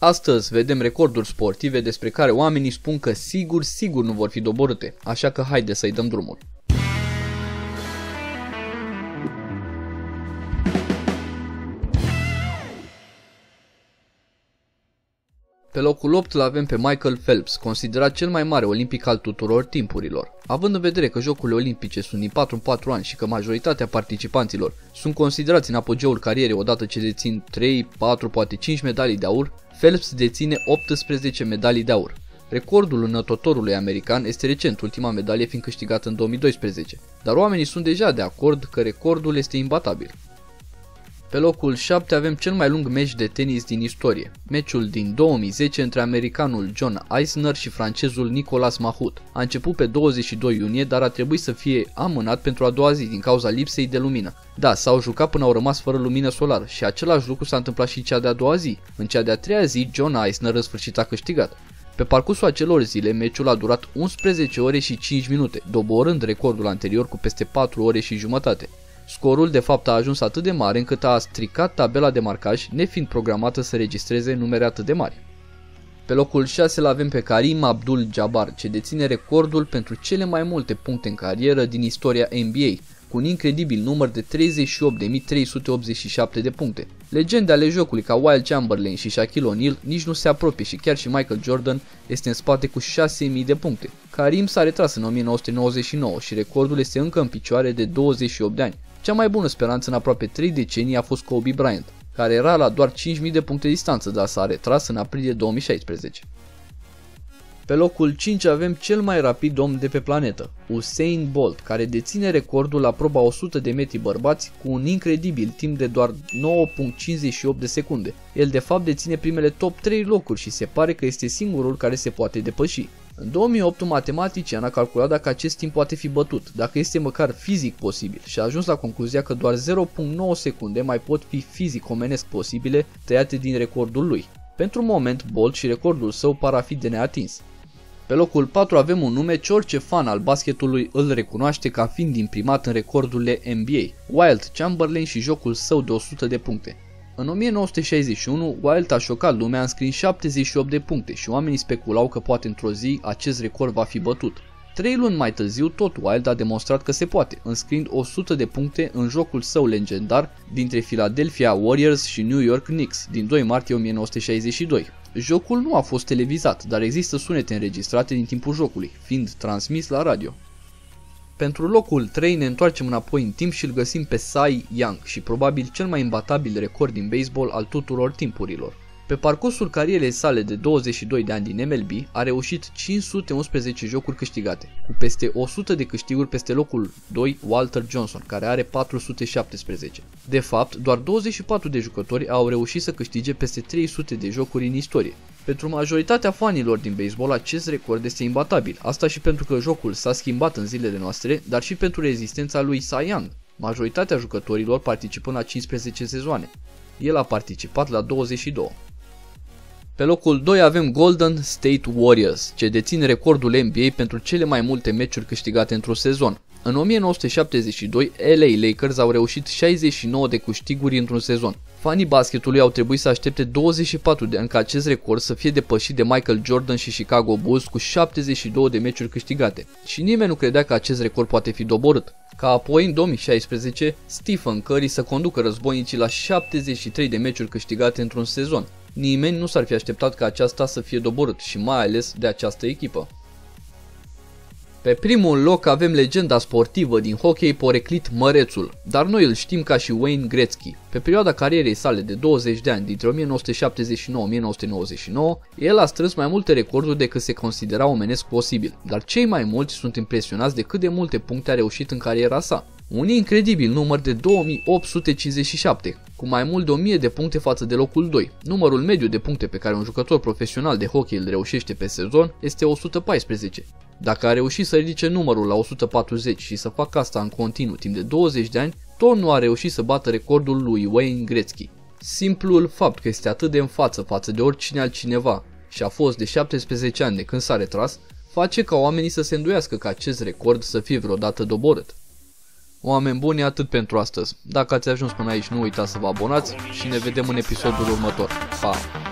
Astăzi vedem recorduri sportive despre care oamenii spun că sigur nu vor fi doborâte, așa că haide să-i dăm drumul. Pe locul 8 îl avem pe Michael Phelps, considerat cel mai mare olimpic al tuturor timpurilor. Având în vedere că Jocurile Olimpice sunt din 4 în 4 ani și că majoritatea participanților sunt considerați în apogeul carierei odată ce dețin 3, 4, poate 5 medalii de aur, Phelps deține 18 medalii de aur. Recordul înătătorului american este recent, ultima medalie fiind câștigată în 2012, dar oamenii sunt deja de acord că recordul este imbatabil. Pe locul 7 avem cel mai lung meci de tenis din istorie, meciul din 2010 între americanul John Isner și francezul Nicolas Mahut. A început pe 22 iunie, dar a trebuit să fie amânat pentru a doua zi din cauza lipsei de lumină. Da, s-au jucat până au rămas fără lumină solară și același lucru s-a întâmplat și cea de-a doua zi. În cea de-a treia zi, John Isner în sfârșit a câștigat. Pe parcursul acelor zile, meciul a durat 11 ore și 5 minute, doborând recordul anterior cu peste 4 ore și jumătate. Scorul de fapt a ajuns atât de mare încât a stricat tabela de marcaj, nefiind programată să registreze numere atât de mari. Pe locul 6 îl avem pe Kareem Abdul-Jabbar, ce deține recordul pentru cele mai multe puncte în carieră din istoria NBA, cu un incredibil număr de 38.387 de puncte. Legende ale jocului ca Wilt Chamberlain și Shaquille O'Neal nici nu se apropie și chiar și Michael Jordan este în spate cu 6.000 de puncte. Kareem s-a retras în 1999 și recordul este încă în picioare de 28 de ani. Cea mai bună speranță în aproape 3 decenii a fost Kobe Bryant, care era la doar 5.000 de puncte distanță, dar s-a retras în aprilie 2016. Pe locul 5 avem cel mai rapid om de pe planetă, Usain Bolt, care deține recordul la proba 100 de metri bărbați cu un incredibil timp de doar 9.58 de secunde. El de fapt deține primele top 3 locuri și se pare că este singurul care se poate depăși. În 2008 un matematician a calculat dacă acest timp poate fi bătut, dacă este măcar fizic posibil și a ajuns la concluzia că doar 0.9 secunde mai pot fi fizic omenesc posibile tăiate din recordul lui. Pentru moment, Bolt și recordul său par a fi de neatins. Pe locul 4 avem un nume ce orice fan al basketului îl recunoaște ca fiind imprimat în recordurile NBA, Wilt Chamberlain și jocul său de 100 de puncte. În 1961, Wilt a șocat lumea înscriind 78 de puncte și oamenii speculau că poate într-o zi acest record va fi bătut. 3 luni mai târziu, tot Wilt a demonstrat că se poate, înscriind 100 de puncte în jocul său legendar dintre Philadelphia Warriors și New York Knicks din 2 martie 1962. Jocul nu a fost televizat, dar există sunete înregistrate din timpul jocului, fiind transmis la radio. Pentru locul 3 ne întoarcem înapoi în timp și îl găsim pe Cy Young și probabil cel mai imbatabil record din baseball al tuturor timpurilor. Pe parcursul carierei sale de 22 de ani din MLB a reușit 511 jocuri câștigate, cu peste 100 de câștiguri peste locul 2 Walter Johnson, care are 417. De fapt, doar 24 de jucători au reușit să câștige peste 300 de jocuri în istorie. Pentru majoritatea fanilor din baseball acest record este imbatabil, asta și pentru că jocul s-a schimbat în zilele noastre, dar și pentru rezistența lui Cy Young, majoritatea jucătorilor participând la 15 sezoane. El a participat la 22. Pe locul 2 avem Golden State Warriors, ce dețin recordul NBA pentru cele mai multe meciuri câștigate într-un sezon. În 1972, LA Lakers au reușit 69 de câștiguri într-un sezon. Fanii basketului au trebuit să aștepte 24 de ani ca acest record să fie depășit de Michael Jordan și Chicago Bulls cu 72 de meciuri câștigate. Și nimeni nu credea că acest record poate fi doborât. Ca apoi, în 2016, Stephen Curry să conducă războinicii la 73 de meciuri câștigate într-un sezon. Nimeni nu s-ar fi așteptat ca aceasta să fie doborât și mai ales de această echipă. Pe primul loc avem legenda sportivă din hockey poreclit Mărețul, dar noi îl știm ca și Wayne Gretzky. Pe perioada carierei sale de 20 de ani, dintre 1979-1999, el a strâns mai multe recorduri decât se considera omenesc posibil, dar cei mai mulți sunt impresionați de cât de multe puncte a reușit în cariera sa. Un incredibil număr de 2857, cu mai mult de 1000 de puncte față de locul 2. Numărul mediu de puncte pe care un jucător profesional de hockey îl reușește pe sezon este 114. Dacă a reușit să ridice numărul la 140 și să facă asta în continuu timp de 20 de ani, tot nu a reușit să bată recordul lui Wayne Gretzky. Simplul fapt că este atât de în față de oricine altcineva și a fost de 17 ani de când s-a retras, face ca oamenii să se îndoiască că acest record să fie vreodată doborât. Oameni buni, atât pentru astăzi. Dacă ați ajuns până aici, nu uitați să vă abonați și ne vedem în episodul următor. Pa!